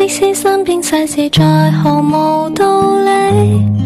使身邊世事再毫無道理。